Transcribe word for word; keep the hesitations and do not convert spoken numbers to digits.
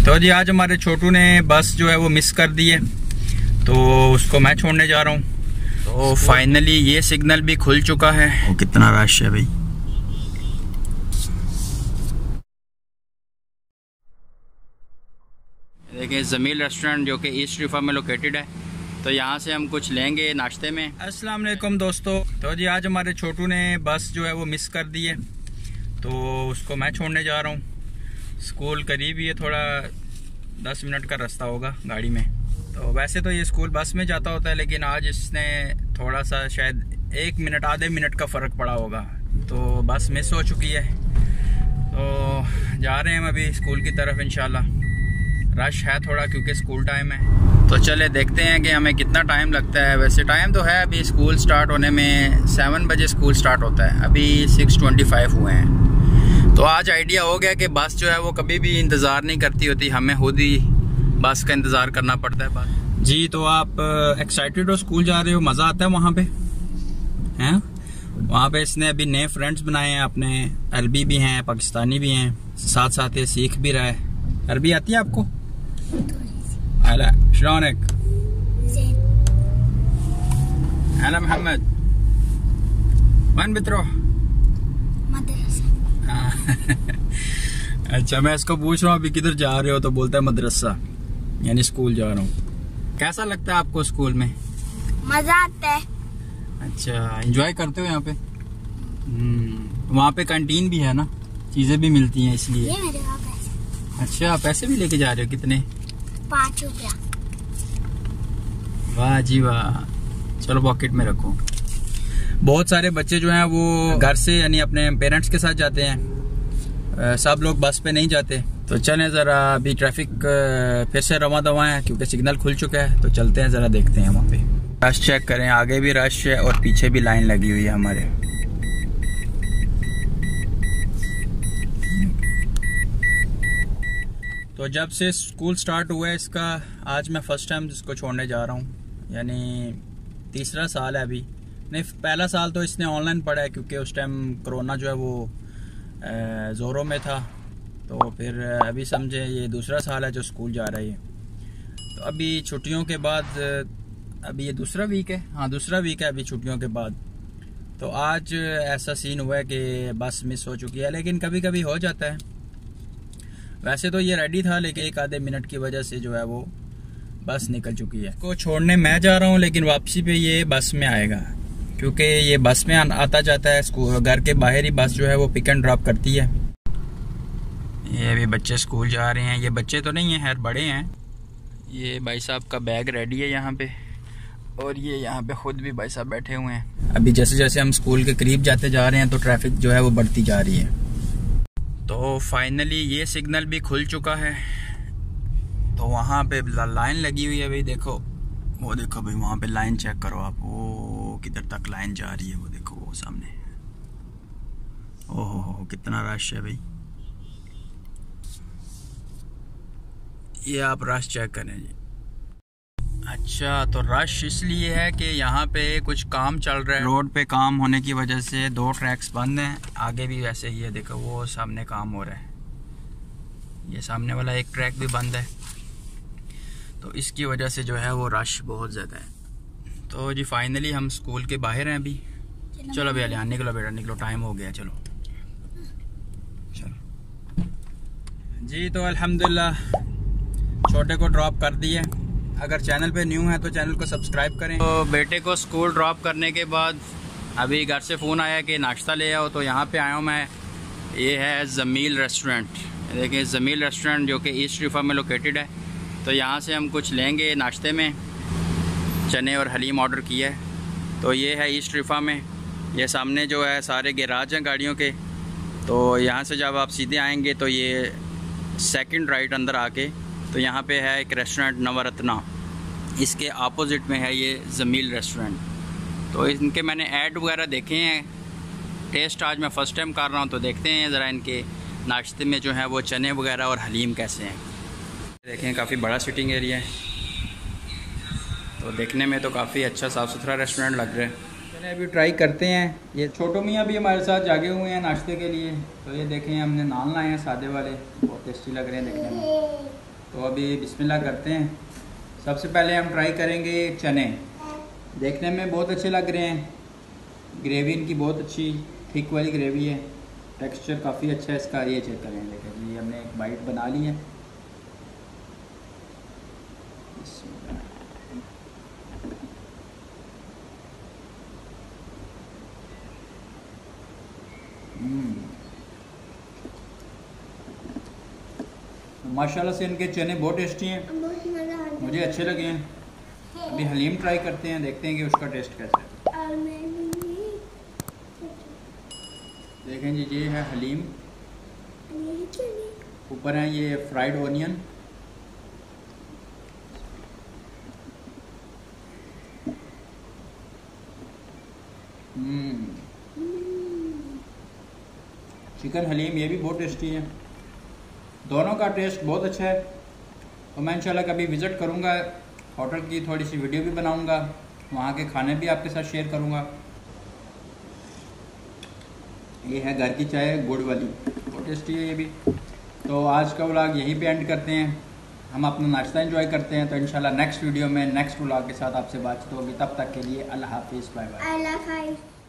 तो जी आज हमारे छोटू ने बस जो है वो मिस कर दी है, तो उसको मैं छोड़ने जा रहा हूँ। तो फाइनली ये सिग्नल भी खुल चुका है। वो कितना रश है भाई। देखिए जमील रेस्टोरेंट जो कि ईस्ट रिफा में लोकेटेड है, तो यहाँ से हम कुछ लेंगे नाश्ते में। अस्सलाम वालेकुम दोस्तों। तो जी आज हमारे छोटू ने बस जो है वो मिस कर दी है, तो उसको मैं छोड़ने जा रहा हूँ। स्कूल करीब ही है, थोड़ा दस मिनट का रास्ता होगा गाड़ी में। तो वैसे तो ये स्कूल बस में जाता होता है, लेकिन आज इसने थोड़ा सा शायद एक मिनट आधे मिनट का फ़र्क पड़ा होगा, तो बस मिस हो चुकी है। तो जा रहे हैं हम अभी स्कूल की तरफ इंशाल्लाह। रश है थोड़ा क्योंकि स्कूल टाइम है, तो चले देखते हैं कि हमें कितना टाइम लगता है। वैसे टाइम तो है अभी स्कूल स्टार्ट होने में, सेवन बजे स्कूल स्टार्ट होता है, अभी सिक्स ट्वेंटी फाइव हुए हैं। तो आज आइडिया हो गया कि बस जो है वो कभी भी इंतज़ार नहीं करती होती, हमें खुद ही बस का इंतज़ार करना पड़ता है। बस जी। तो आप एक्साइटेड हो, स्कूल जा रहे हो, मज़ा आता है वहाँ पे हैं? वहाँ पे इसने अभी नए फ्रेंड्स बनाए हैं अपने, अरबी भी हैं, पाकिस्तानी भी हैं, साथ साथ ये सीख भी रहा है। अरबी आती है आपको? अला शलोनक अला मोहम्मद वन बित्रो। अच्छा, मैं इसको पूछ रहा हूँ अभी किधर जा रहे हो, तो बोलता है मदरसा, यानी स्कूल जा रहा हूँ। कैसा लगता है आपको स्कूल में? मजा आता है। अच्छा, एंजॉय करते हो यहाँ पे? हम्म, वहाँ पे कैंटीन भी है ना, चीजें भी मिलती हैं इसलिए। ये मेरे पास पैसे। अच्छा, पैसे भी लेके जा रहे हो? कितने? पाँच रुपया। वाह जी वाह, चलो पॉकेट में रखो। बहुत सारे बच्चे जो हैं वो घर से यानी अपने पेरेंट्स के साथ जाते हैं, सब लोग बस पे नहीं जाते। तो चलें ज़रा, अभी ट्रैफिक फिर से रवा दवा है क्योंकि सिग्नल खुल चुका है, तो चलते हैं ज़रा देखते हैं वहाँ पे। रश चेक करें, आगे भी रश है और पीछे भी लाइन लगी हुई है हमारे। तो जब से स्कूल स्टार्ट हुआ है इसका, आज मैं फ़र्स्ट टाइम इसको छोड़ने जा रहा हूँ, यानी तीसरा साल है अभी। नहीं, पहला साल तो इसने ऑनलाइन पढ़ा है क्योंकि उस टाइम कोरोना जो है वो ज़ोरों में था। तो फिर अभी समझे ये दूसरा साल है जो स्कूल जा रही है। तो अभी छुट्टियों के बाद, अभी ये दूसरा वीक है, हाँ दूसरा वीक है अभी छुट्टियों के बाद। तो आज ऐसा सीन हुआ है कि बस मिस हो चुकी है, लेकिन कभी कभी हो जाता है। वैसे तो ये रेडी था, लेकिन एक आधे मिनट की वजह से जो है वो बस निकल चुकी है। को छोड़ने मैं जा रहा हूँ, लेकिन वापसी पे ये बस में आएगा क्योंकि ये बस में आता जाता है। स्कूल घर के बाहर ही बस जो है वो पिक एंड ड्रॉप करती है। ये अभी बच्चे स्कूल जा रहे हैं, ये बच्चे तो नहीं हैं, खैर बड़े हैं। ये भाई साहब का बैग रेडी है यहाँ पे, और ये यहाँ पे खुद भी भाई साहब बैठे हुए हैं। अभी जैसे जैसे हम स्कूल के करीब जाते जा रहे हैं तो ट्रैफिक जो है वो बढ़ती जा रही है। तो फाइनली ये सिग्नल भी खुल चुका है, तो वहाँ पे लाइन लगी हुई है भाई। देखो वो देखो भाई, वहाँ पे लाइन चेक करो आप, वो किधर तक लाइन जा रही है, वो देखो वो सामने। ओहो हो, कितना रश है भाई। ये आप रश चेक करें जी। अच्छा, तो रश इसलिए है कि यहाँ पे कुछ काम चल रहा है, रोड पे काम होने की वजह से दो ट्रैक्स बंद हैं। आगे भी वैसे ही है, देखो वो सामने काम हो रहा है, ये सामने वाला एक ट्रैक भी बंद है, तो इसकी वजह से जो है वो रश बहुत ज़्यादा है। तो जी फाइनली हम स्कूल के बाहर हैं अभी। चलो भैया लिया, निकलो बेटा निकलो, टाइम हो गया, चलो चलो जी। तो अल्हम्दुलिल्लाह छोटे को ड्रॉप कर दिए। अगर चैनल पे न्यू है तो चैनल को सब्सक्राइब करें। तो बेटे को स्कूल ड्रॉप करने के बाद अभी घर से फ़ोन आया कि नाश्ता ले आओ, तो यहाँ पे आया हूँ मैं। ये है जमील रेस्टोरेंट, देखिए जमील रेस्टोरेंट जो कि ईस्ट रिफा में लोकेटेड है। तो यहाँ से हम कुछ लेंगे नाश्ते में, चने और हलीम ऑर्डर किया है। तो ये है ईस्ट रिफा में, ये सामने जो है सारे गैराज हैं गाड़ियों के। तो यहाँ से जब आप सीधे आएंगे तो ये सेकंड राइट अंदर आके, तो यहाँ पे है एक रेस्टोरेंट नवरत्ना, इसके अपोजिट में है ये जमील रेस्टोरेंट। तो इनके मैंने ऐड वगैरह देखे हैं, टेस्ट आज मैं फ़र्स्ट टाइम कर रहा हूँ, तो देखते हैं ज़रा इनके नाश्ते में जो है वो चने वगैरह और हलीम कैसे हैं। देखें काफ़ी बड़ा सिटिंग एरिया है, तो देखने में तो काफ़ी अच्छा साफ़ सुथरा रेस्टोरेंट लग रहा है। चलिए अभी ट्राई करते हैं। ये छोटू मियाँ भी हमारे साथ जागे हुए हैं नाश्ते के लिए। तो ये देखें हमने नान लाए हैं सादे वाले, बहुत टेस्टी लग रहे हैं देखने में। तो अभी बिस्मिल्लाह करते हैं। सबसे पहले हम ट्राई करेंगे चने। देखने में बहुत अच्छे लग रहे हैं, ग्रेवी इनकी बहुत अच्छी थिक वाली ग्रेवी है, टेक्सचर काफ़ी अच्छा है इसका। ये चेक करें, देखिए जी हमने एक बाइट बना ली है। माशाल्लाह से इनके चने बहुत टेस्टी हैं, मुझे अच्छे लगे हैं। अभी हलीम ट्राई करते हैं, देखते हैं कि उसका टेस्ट कैसा है। देखें जी, ये है हलीम, ऊपर है ये फ्राइड ऑनियन। चिकन हलीम ये भी बहुत टेस्टी है, दोनों का टेस्ट बहुत अच्छा है। तो मैं इंशाल्लाह कभी विज़िट करूँगा होटल की, थोड़ी सी वीडियो भी बनाऊँगा, वहाँ के खाने भी आपके साथ शेयर करूँगा। ये है घर की चाय गुड़ वाली, बहुत टेस्टी है ये भी। तो आज का व्लॉग यहीं पे एंड करते हैं, हम अपना नाश्ता एंजॉय करते हैं। तो इंशाल्लाह नेक्स्ट वीडियो में नेक्स्ट व्लॉग के साथ आपसे बातचीत होगी, तब तक के लिए अल्लाह हाफिज़, बाय बाय।